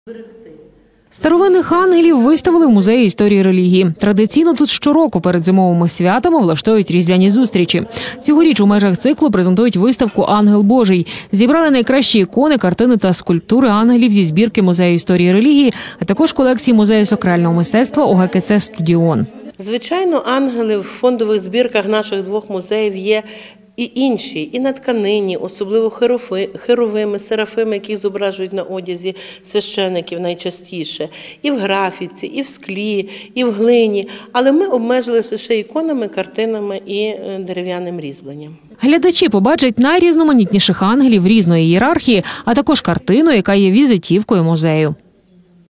Старовинних ангелів виставили в Музеї історії релігії. Традиційно тут щороку перед зимовими святами влаштують різдвяні зустрічі. Цьогоріч у межах циклу презентують виставку «Ангел Божий». Зібрали найкращі ікони, картини та скульптури ангелів зі збірки Музею історії релігії, а також колекції Музею сакрального мистецтва ОГКЦ «Студіон». Звичайно, ангели в фондових збірках наших двох музеїв є і інші, і на тканині, особливо херовими, серафими, які зображують на одязі священиків найчастіше, і в графіці, і в склі, і в глині. Але ми обмежилися лише іконами, картинами і дерев'яним різьбленням. Глядачі побачать найрізноманітніших ангелів різної ієрархії, а також картину, яка є візитівкою музею.